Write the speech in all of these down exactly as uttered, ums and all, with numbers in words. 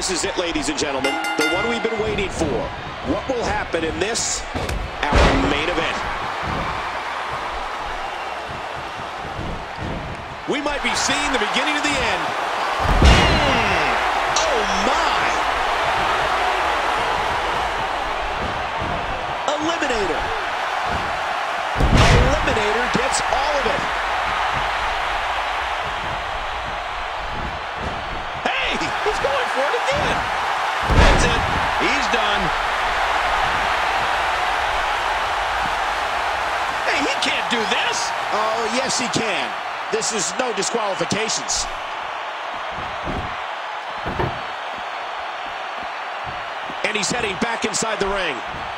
This is it, ladies and gentlemen, the one we've been waiting for. What will happen in this, our main event? We might be seeing the beginning of the end. Mm. Oh, my! Eliminator. Eliminator gets all of it. He's going for it again. That's it. He's done. Hey, he can't do this. Oh, yes, he can. This is no disqualifications. And he's heading back inside the ring.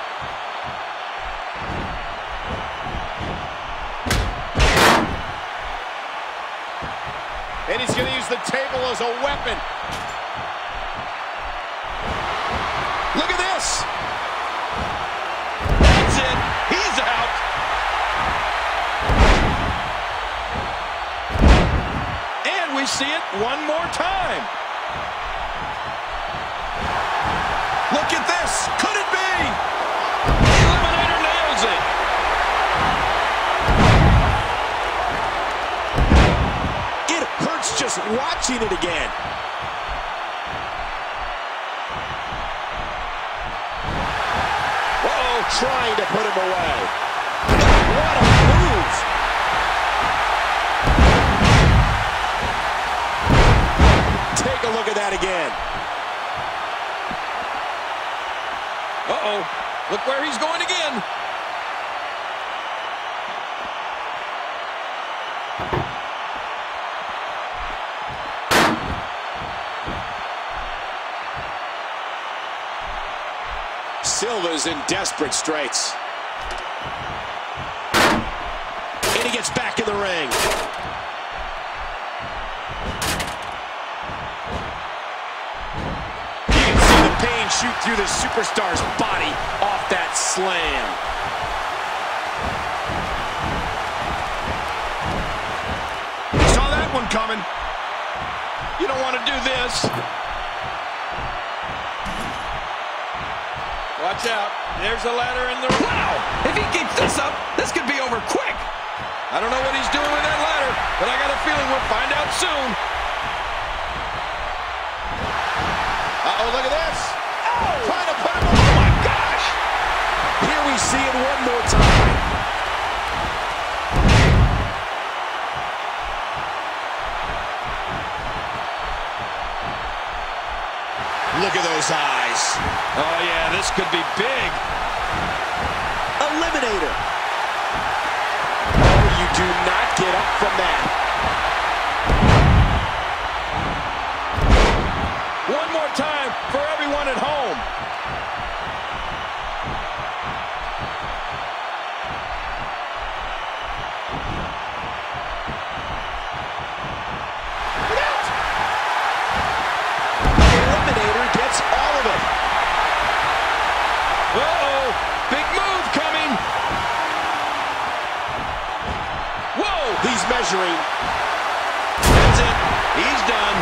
And he's going to use the table as a weapon. Look at this. That's it. He's out. And we see it one more time. Look at this. Could it be? The Eliminator nails it. It hurts just watching it again. Trying to put him away. What a move! Take a look at that again. Uh-oh. Look where he's going again. Silva's in desperate straits. And he gets back in the ring. You can see the pain shoot through the superstar's body off that slam. You saw that one coming. You don't want to do this. Watch out. There's a ladder in the... Wow! If he keeps this up, this could be over quick. I don't know what he's doing with that ladder, but I got a feeling we'll find out soon. Uh-oh, look at this. Oh! Trying to put him on. Oh, my gosh! Here we see it one more time. Look at those eyes. Oh, yeah, this could be big. Eliminator. Oh, you do not get up from that. One more time for everyone at home. Uh-oh, big move coming. Whoa, he's measuring. That's it, he's done.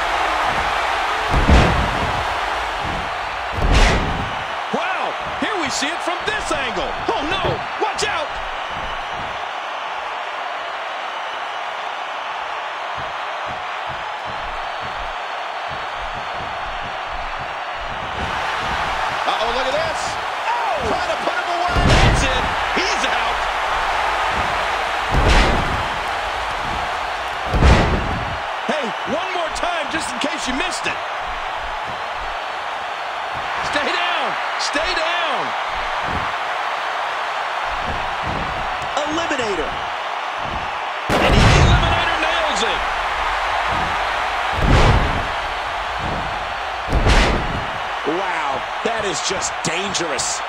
Wow, here we see it from this angle. Oh no, watch out. Uh-oh, look at this. Oh! Trying to put him away. That's it. He's out. Hey, one more time just in case you missed it. Stay down. Stay down. Eliminator. And the Eliminator nails it. Wow, that is just dangerous.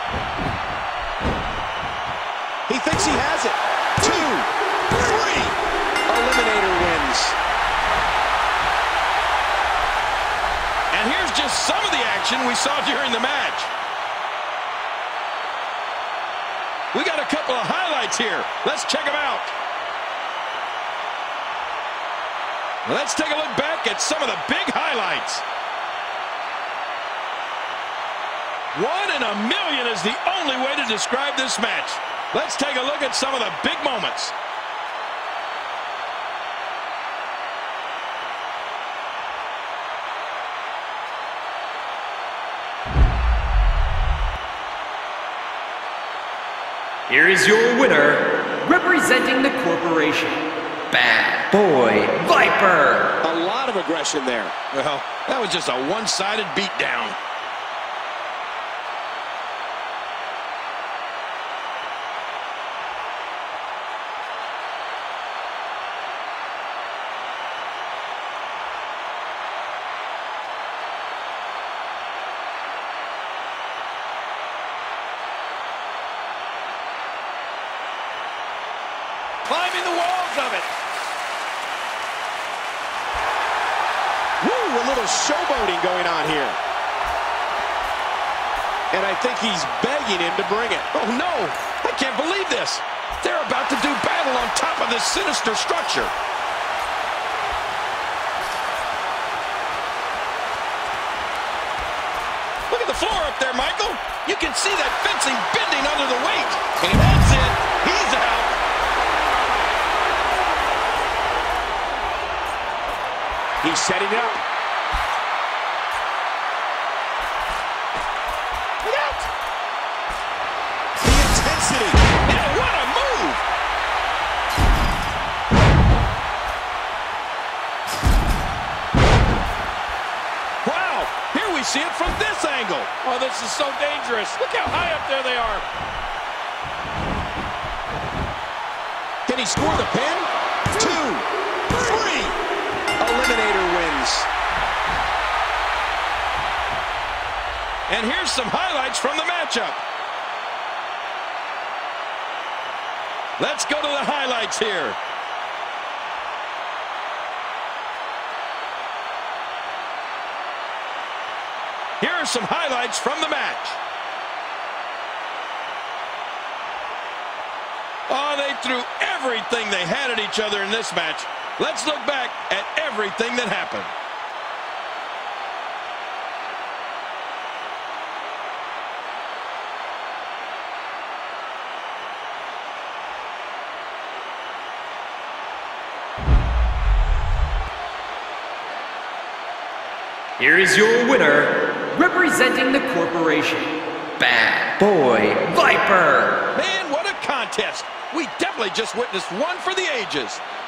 He thinks he has it. Two, three. Eliminator wins. And here's just some of the action we saw during the match. We got a couple of highlights here. Let's check them out. Let's take a look back at some of the big highlights. One in a million is the only way to describe this match. Let's take a look at some of the big moments. Here is your winner, representing the corporation, Bad Boy Viper. A lot of aggression there. Well, that was just a one-sided beatdown. Climbing the walls of it. Woo, a little showboating going on here. And I think he's begging him to bring it. Oh, no, I can't believe this. They're about to do battle on top of this sinister structure. Look at the floor up there, Michael. You can see that fencing bending under the weight. And that's it. He's out. He's setting it up. Look out! The intensity. And what a move! Wow! Here we see it from this angle. Oh, this is so dangerous. Look how high up there they are. Can he score the pin? Two, three. Eliminator wins. And here's some highlights from the matchup. Let's go to the highlights here. Here are some highlights from the match. Oh, they threw everything they had at each other in this match. Let's look back at everything that happened. Here is your winner, representing the corporation, Bad Boy Viper. Man, what a contest. We definitely just witnessed one for the ages.